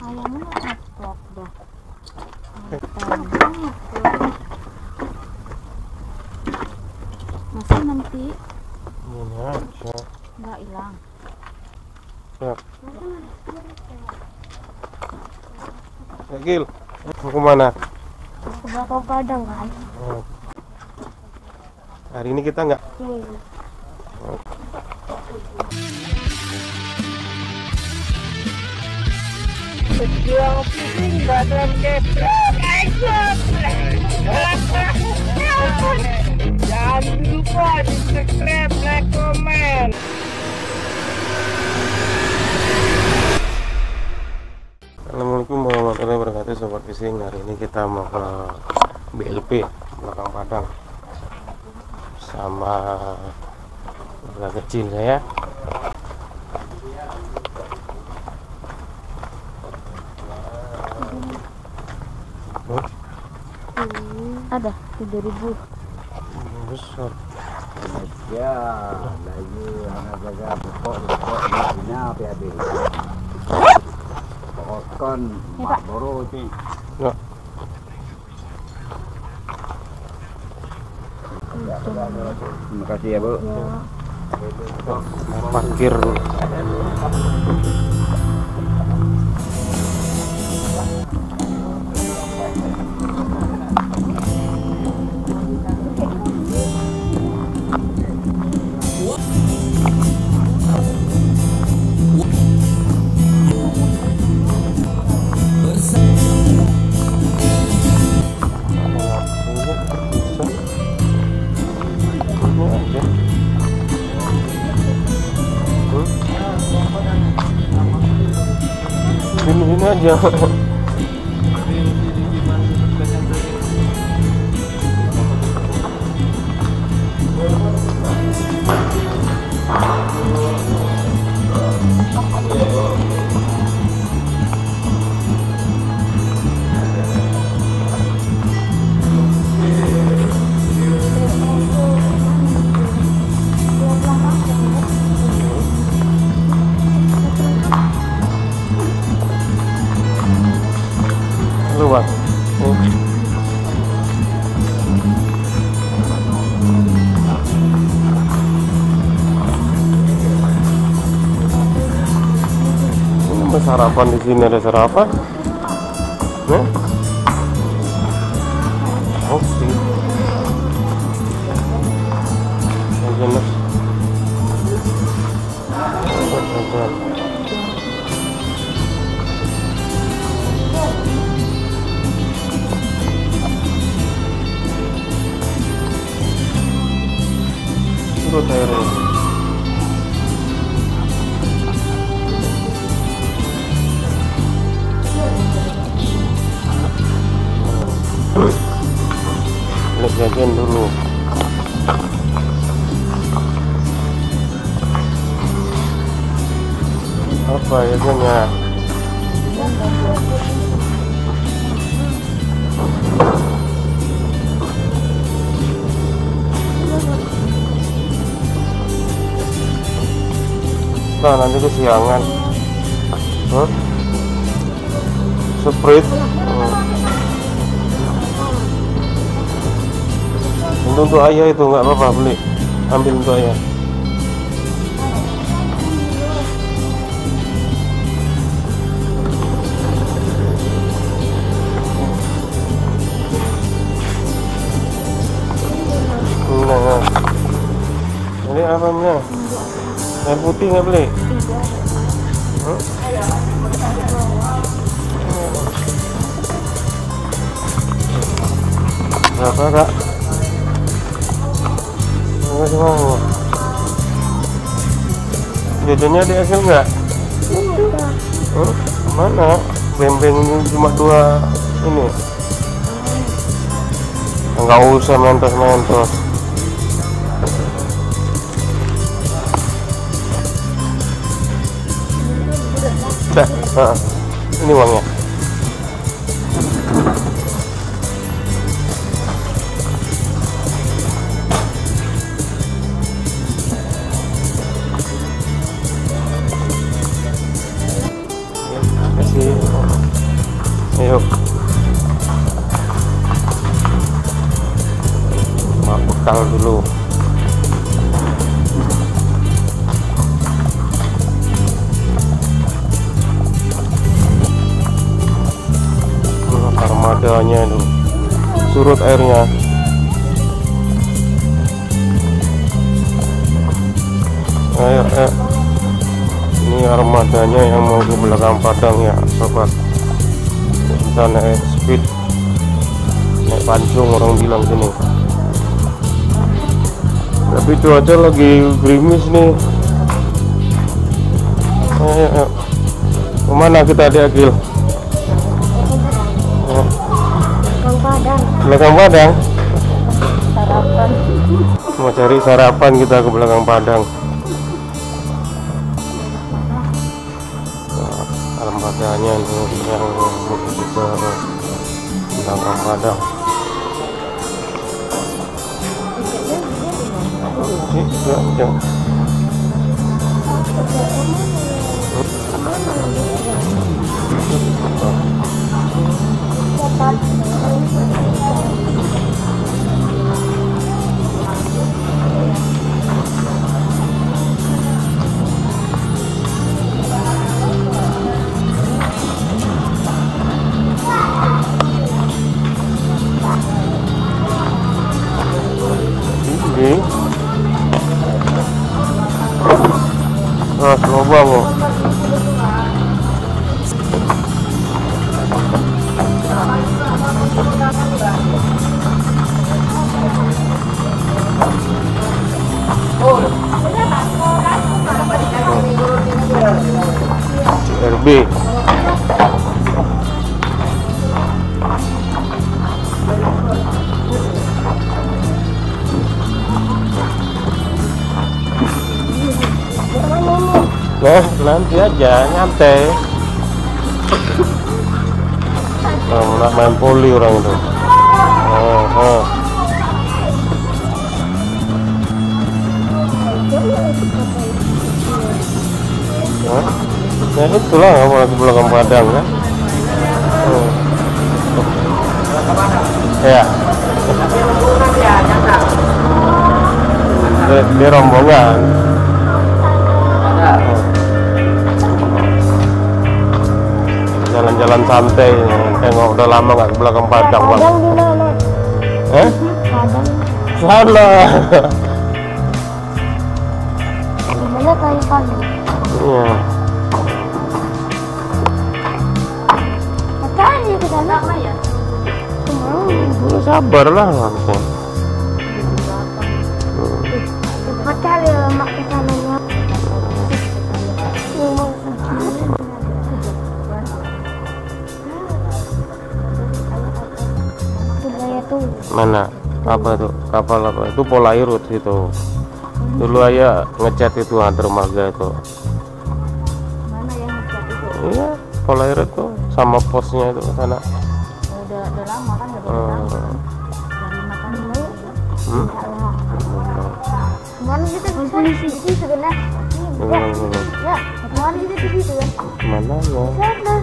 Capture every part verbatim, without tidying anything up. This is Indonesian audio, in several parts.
Ayamnya ngeplok dah. Masa nanti ini aja nggak hilang. ya. Gil, mau kemana? Ke belakang padang kan? Oh. Hari ini kita nggak Hmm. oh. Berjuang pusing dalam keprek. Jangan lupa di subscribe, like, komen. Assalamualaikum warahmatullahi wabarakatuh, sobat fishing. Hari ini kita mau ke B L P belakang padang sama keluarga kecil saya. Oh, Ada tiga ribu. besar. Ya, lagi anak jaga pokok-pokok di sini apa ya, Bang? Pokok kon mak boro sih. Ya. Terima kasih ya, Bu. Ya. Parkir sini aja. Luar. Oh, sarapan di sini, ada sarapan. Nih. Oke. Jelas. Surut airnya. Lihat jajan dulu. Apa jajannya? Nah, nanti kesiangan. Huh? Sprite. Hmm. Untuk, untuk ayah itu nggak apa-apa, beli. Ambil untuk ayah. Nah, ini apanya? Air putih nggak beli? Hmm? Berapa kak? Enggak sih mau. Jajannya dihasil nggak? Hmm? Mana? Bembeng cuma dua ini. Nggak usah mentos-mentos. Dah, nah, ini uangnya. Ya, terima kasih. armadanya itu surut airnya. Ayo, ayo. Ini armadanya yang mau ke belakang Padang ya sobat. Kita naik speed, naik pancung orang bilang sini. Tapi cuaca lagi gerimis nih. Ayo, ayo. Kemana kita di Agil? Belakang Padang. Belakang Padang? Sarapan. Mau cari sarapan kita ke belakang Padang. Nah, armadanya nih yang menuju ke belakang Padang. Ya, ya. Ini ah, lubang kok. C R B. Nah, nanti aja nyantai. Nah, main poli orang itu. Oh, oh. Nah, nah itulah kamu lagi belakang Padang kan? Oh. Ya. Di, di rombongan. Jalan-jalan santai, tengok udah lama nggak ke belakang Padang bang. Padang di mana? Eh? Padang. Sana. Di mana kayak Padang? Iya. Makanya ke sana ya. Ya, sabar lah nanti. Makanya lemak ke sananya. Mana? Apa tuh? Kapal apa? Itu Polairut itu. Dulu ayah ngecat itu dermaga itu. Mana yang ngecat itu? Iya, Polairut tuh sama posnya itu sana. Udah udah lama kan udah Hmm. lama. Dari makan dulu. Hmm? Kemana kita ke polisi itu sebenarnya? Belum, belum. Ya, kemana kita ke situ kan? Mana ya? Sana.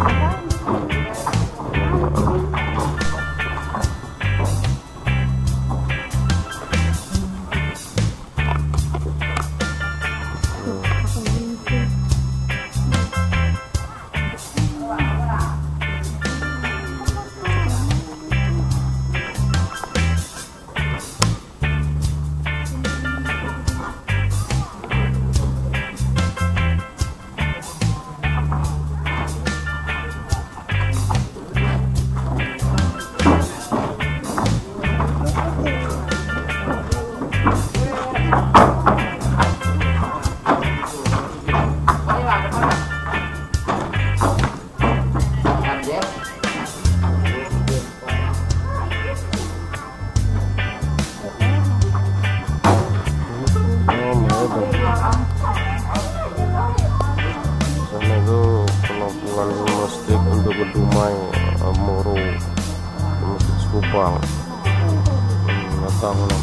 Sana itu penampungan domestik untuk Kedumai, Moro, domestik Sekupang. Hmm, datang lah.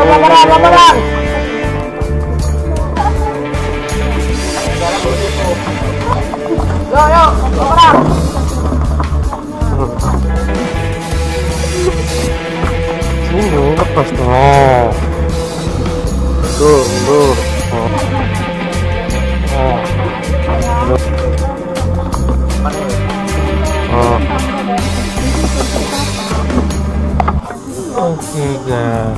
pelan-pelan, pelan-pelan. Yo, yo, pelan-pelan. Sini lepas tuh. Tuh, tuh. Oh. Oh. Oke guys.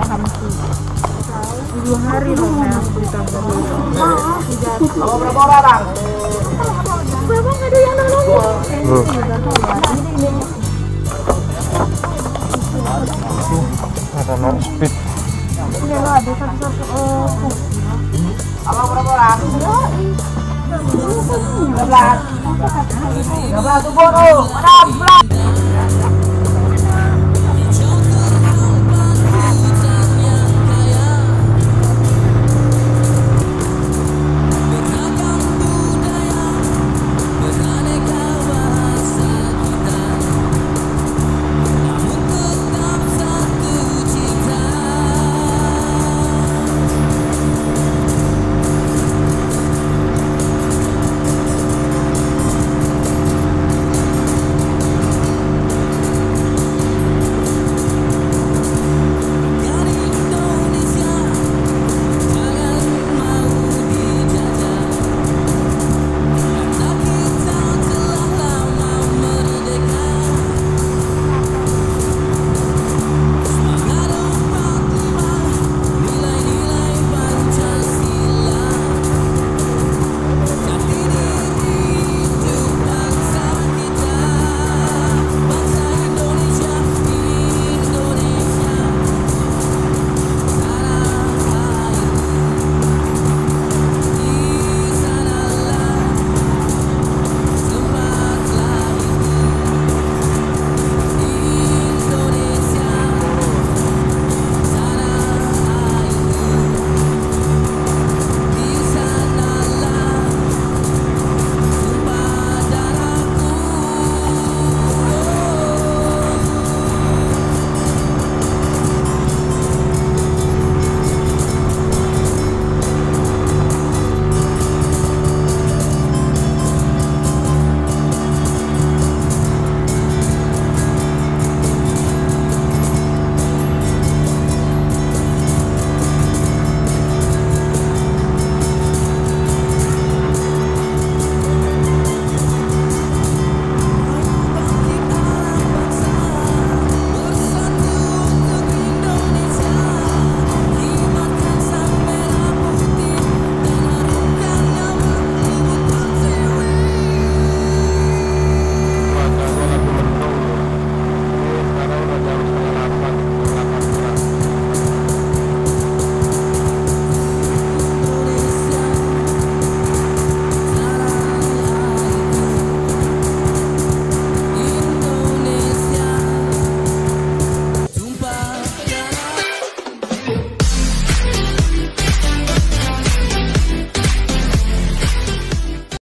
Dua hari loh yang ditangkap. Kamu berapa orang? Berapa nggak ada yang nolongin? Hmm. Ada naik speed. Iya lo ada satu-satu. Oh, Kamu berapa orang? tiga belas. tiga belas tuh bodoh. Mana belas?